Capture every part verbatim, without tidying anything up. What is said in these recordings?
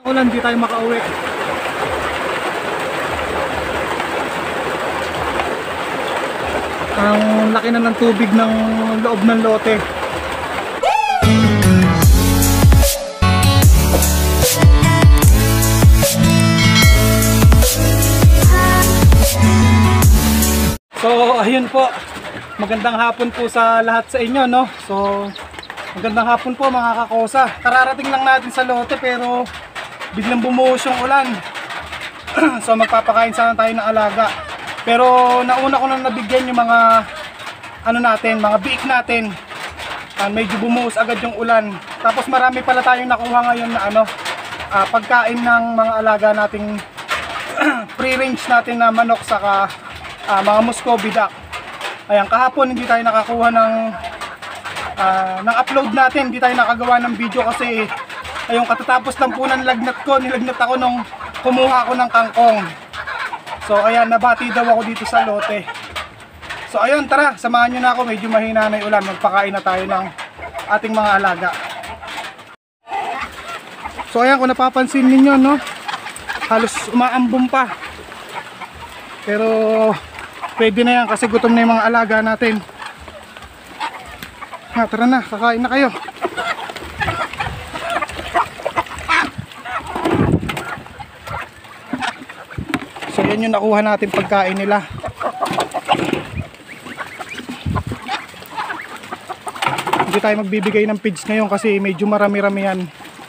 Ulan, di tayo makauwi. Ang laki na ng tubig ng loob ng lote. So ayun po, magandang hapon po sa lahat sa inyo, no? So magandang hapon po mga kakosa. Kararating lang natin sa lote pero biglang bumuhos yung ulan. So magpapakain sana tayo ng alaga. Pero nauna ko na nabigyan yung mga ano natin, mga biik natin. Uh, medyo bumuhos agad yung ulan. Tapos marami pala tayong nakuha ngayon na ano, uh, pagkain ng mga alaga nating free-range natin na manok saka uh, mga Muscovy duck. Ayan, kahapon hindi tayo nakakuha ng uh, ng upload natin, hindi tayo nakagawa ng video kasi ayun, katatapos lang po ng lagnat ko, nilagnat ako nung kumuha ako ng kangkong. So ayan, nabati daw ako dito sa lote. So ayun, tara, samahan nyo na ako, medyo mahina na yung ulan, magpakain na tayo ng ating mga alaga. So ayan, kung napapansin ninyo, no, halos umaambon pa. Pero pwede na yan kasi gutom na yung mga alaga natin. Ha, tara na, kakain na kayo. So yan yung nakuha natin pagkain nila. Hindi tayo magbibigay ng feeds ngayon kasi medyo marami-rami yan.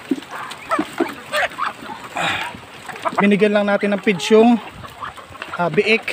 Binigyan lang natin ng feeds yung uh, biik.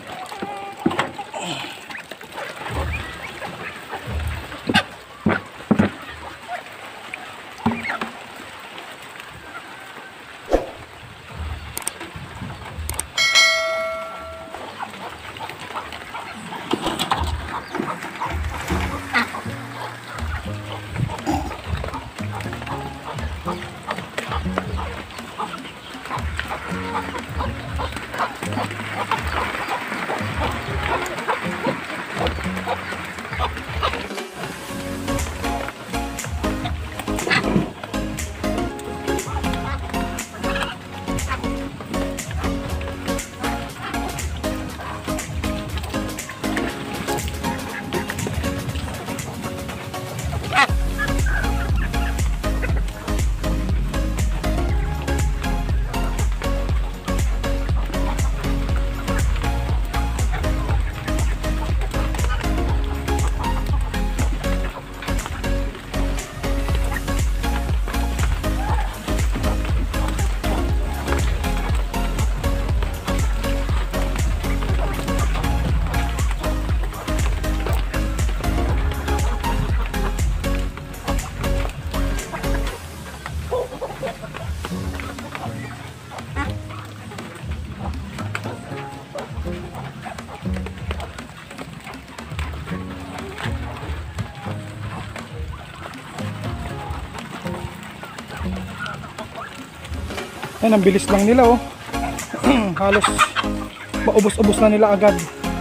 Ayan, ang bilis lang nila, oh. Halos maubos-ubos na nila agad.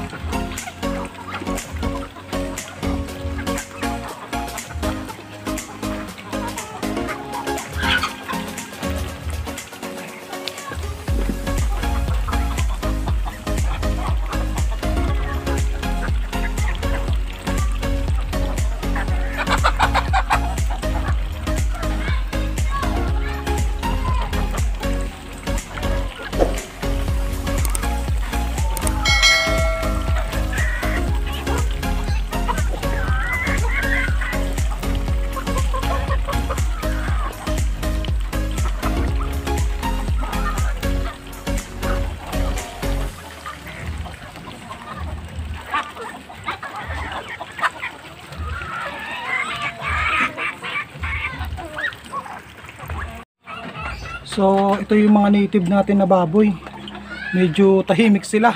So ito yung mga native natin na baboy. Medyo tahimik sila.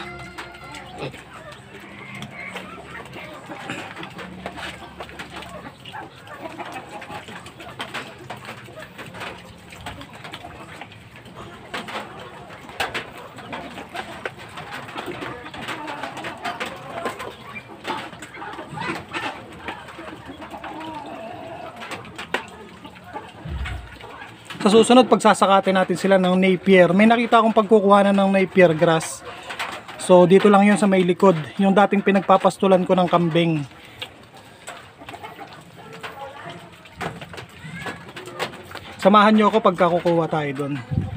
Sa susunod, pagsasakatin natin sila ng Napier. May nakita akong pagkukuhanan ng Napier grass. So, dito lang yun sa may likod. Yung dating pinagpapastulan ko ng kambing. Samahan nyo ako pagka kukuha tayo doon.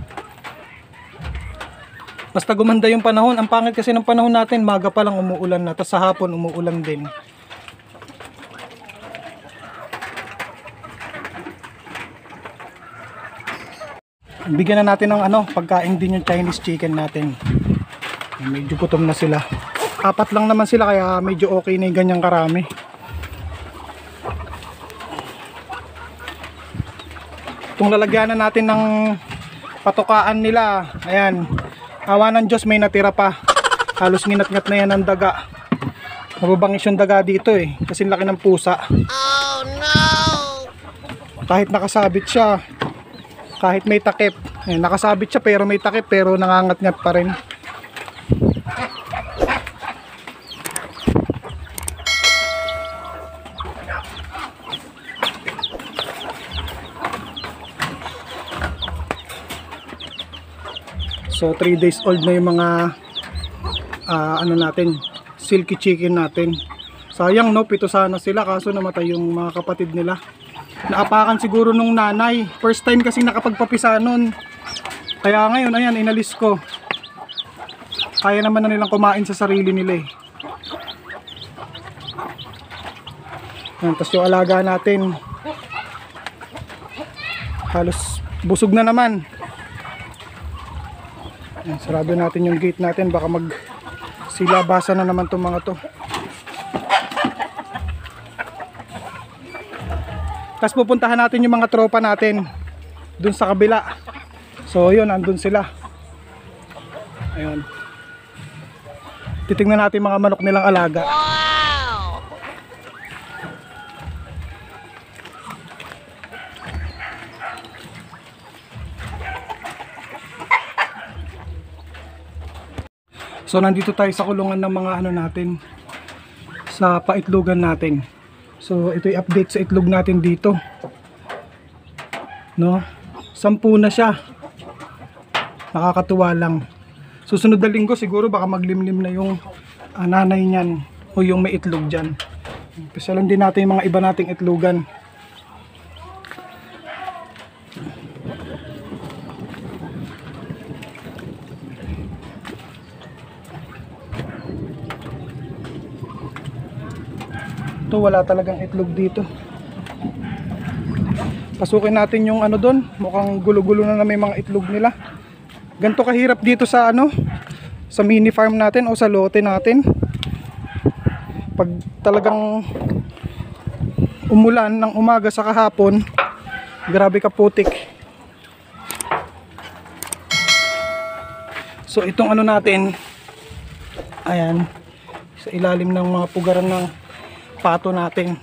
Basta gumanda yung panahon. Ang pangit kasi ng panahon natin, maga pa lang umuulan na. Tapos sa hapon umuulan din. Bigyan na natin ng ano, pagkain din yung Chinese chicken natin. Medyo gutom na sila. Apat lang naman sila kaya medyo okay na yung ganyang karami. Kung lalagyan na natin ng patukaan nila, ayan, awa ng Diyos may natira pa. Halos nginat-ngat na yan ng daga. Mababangis yung daga dito eh, kasi laki ng pusa. Oh no! Kahit nakasabit siya, kahit may takip, ayan, nakasabit siya pero may takip pero nangangat-ngat pa rin. So three days old na yung mga uh, ano natin, silky chicken natin. Sayang no, pito sana sila kaso namatay yung mga kapatid nila. Naapakan siguro nung nanay. First time kasi nakapagpapisa nun. Kaya ngayon ayan, inalis ko. Kaya naman na nilang kumain sa sarili nila eh. Ayan, tapos yung alaga natin halos busog na naman. Ayan, sarado natin yung gate natin, baka mag silabasa na naman itong mga to. Tapos pupuntahan natin yung mga tropa natin dun sa kabila. So yun, andun sila. Ayun, titingnan natin mga manok nilang alaga. Wow! So nandito tayo sa kulungan ng mga ano natin, sa paitlogan natin. So ito yung update sa itlog natin dito. No? Sampu na siya. Nakakatuwa lang. Susunod na linggo siguro baka maglimlim na yung uh, nanay niyan o yung may itlog dyan. Pasalan din natin yung mga iba nating itlogan. Ito wala talagang itlog dito. Pasukin natin yung ano doon. Mukhang gulo-gulo na na may mga itlog nila. Ganito kahirap dito sa ano, sa mini farm natin o sa lote natin. Pag talagang umulan ng umaga sa kahapon, grabe ka putik. So itong ano natin, ayan, sa ilalim ng mga pugaran ng pato natin,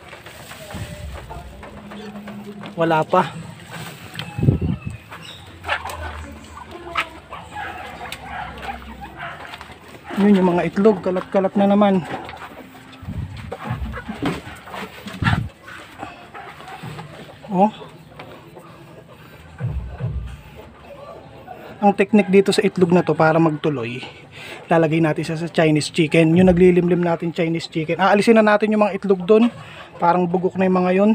wala pa. Yun yung mga itlog, kalat-kalat na naman. Oh, ang technique dito sa itlog na to para magtuloy, lalagay natin siya sa Chinese chicken. Yung naglilimlim natin Chinese chicken, aalisin na natin yung mga itlog doon. Parang bugok na yung mga yon.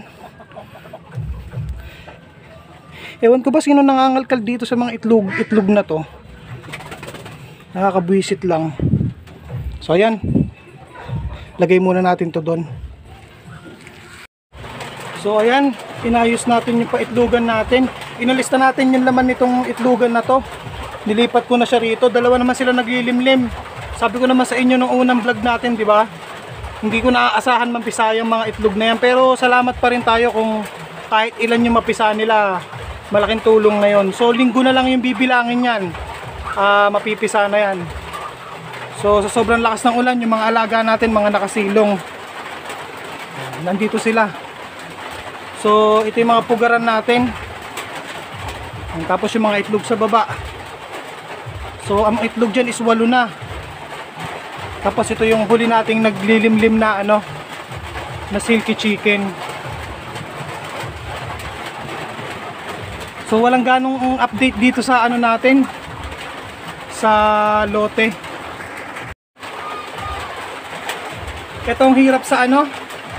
Ewan ko ba sino nangangalkal dito sa mga itlog itlog na to. Nakakabwisit lang. So ayan, lagay muna natin to doon. So ayan, inayos natin yung paitlogan natin. Inalista natin yung laman nitong itlogan na to. Nilipat ko na siya rito. Dalawa naman sila naglilimlim. Sabi ko naman sa inyo nung unang vlog natin, di ba? Hindi ko naaasahan mampisa yung mga itlog na yan. Pero salamat pa rin tayo kung kahit ilan yung mapisa nila. Malaking tulong na yon. So linggo na lang yung bibilangin yan. Uh, mapipisa na yan. So sa sobrang lakas ng ulan, yung mga alaga natin, mga nakasilong, nandito sila. So ito yung mga pugaran natin. Tapos yung mga itlog sa baba. So ang itlog dyan is walo na. Tapos ito yung huli nating naglilimlim na ano, na silky chicken. So walang ganong update dito sa ano natin, sa lote. Itong hirap sa ano,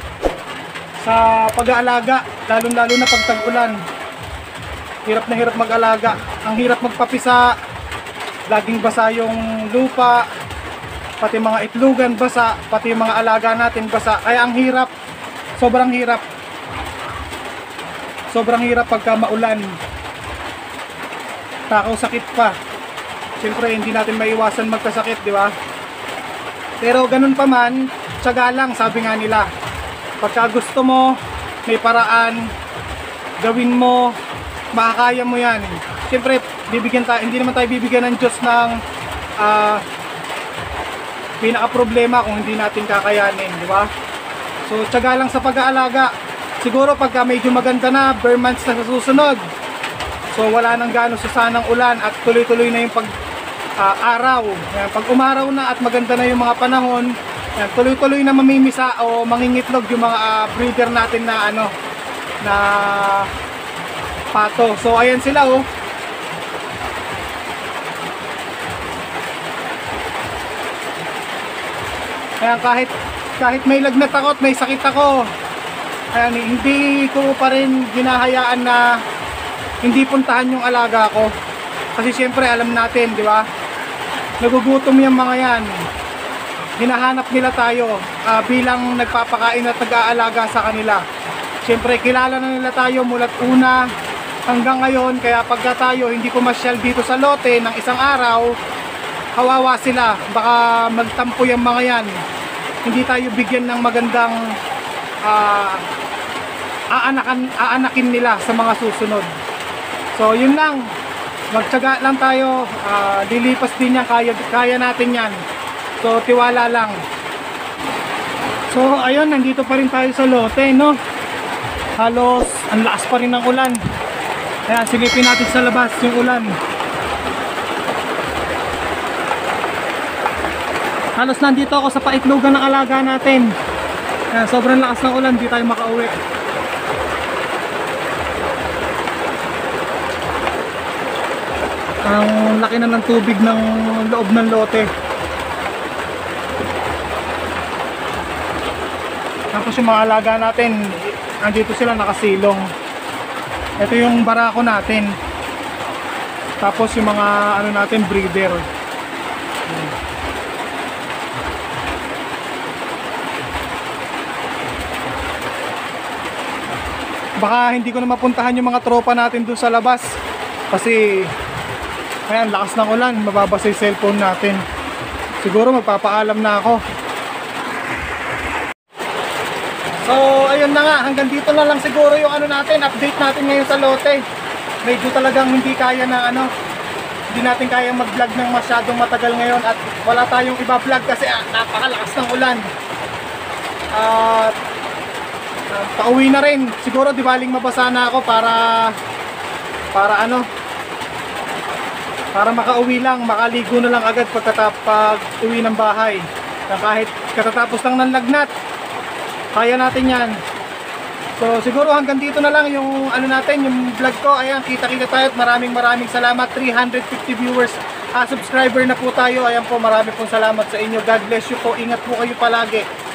sa pag-aalaga, lalo-lalo na pag tag-ulan. Hirap na hirap mag-alaga. Ang hirap magpapisa, laging basa yung lupa, pati mga itlugan basa, pati mga alaga natin basa. Kaya ang hirap, sobrang hirap. Sobrang hirap pagka maulan. Takaw sakit pa. Siyempre hindi natin maiwasan magkasakit, di ba? Pero ganun pa man, tiyaga lang, sabi nga nila. Pagka gusto mo, may paraan, gawin mo, makakaya mo yan. Siyempre, bibigyan tayo, hindi naman tayo bibigyan ng Diyos ng uh, pinaka-problema kung hindi natin kakayanin, di ba? So, tiyaga lang sa pag-aalaga. Siguro pagka medyo maganda na, bare months na sa susunod. So, wala nang gano'ng susanang ulan at tuloy-tuloy na yung pag-araw. Uh, pag umaraw na at maganda na yung mga panahon, yan, tuloy-tuloy na mamimisa o mangingitlog yung mga uh, breeder natin na ano na pato. So ayan sila oh. Kaya kahit kahit may lagnat ako at may sakit ako, ayan, hindi ko pa rin ginahayaan na hindi puntahan yung alaga ko. Kasi syempre alam natin, di ba? Nagugutom yung mga yan. Hinahanap nila tayo uh, bilang nagpapakain at nag-aalaga sa kanila. Siyempre kilala na nila tayo mula't una hanggang ngayon. Kaya pagka tayo hindi pumasyal dito sa lote ng isang araw, kawawa sila. Baka magtampo yung mga yan. Hindi tayo bigyan ng magandang uh, aanakan, aanakin nila sa mga susunod. So yun lang, magtiyaga lang tayo. uh, Lilipas din yan, kaya, kaya natin yan. So tiwala lang. So ayun, nandito pa rin tayo sa lote, no? Halos ang lakas pa rin ng ulan. Kaya silipin natin sa labas yung ulan. Halos nandito ako sa paitlogan ng alaga natin. Kaya sobrang lakas ng ulan, di tayo makauwi. Ang laki na ng tubig ng loob ng lote. Tapos yung mga alaga natin, andito sila nakasilong. Ito yung barako natin. Tapos yung mga ano natin, breeder. Baka hindi ko na mapuntahan yung mga tropa natin dun sa labas. Kasi ayan, lakas ng ulan, mababasa yung cellphone natin. Siguro magpapaalam na ako. So ayun na nga, hanggang dito na lang siguro yung ano natin, update natin ngayon sa lote. Medyo talagang hindi kaya na ano, hindi natin kaya mag-vlog ng masyadong matagal ngayon. At wala tayong iba vlog kasi ah, napakalakas ng ulan. At uh, uh, pauwi na rin. Siguro di baling mabasa na ako para Para ano, para makauwi lang, makaligo na lang agad pagkatapag uwi ng bahay. Na kahit katatapos lang ng lagnat, kaya natin yan. So siguro hanggang dito na lang yung ano natin, yung vlog ko. Ayan, kita-kita tayo at maraming maraming salamat. Three hundred fifty viewers, uh, subscriber na po tayo. Ayan po, maraming pong salamat sa inyo. God bless you po. Ingat po kayo palagi.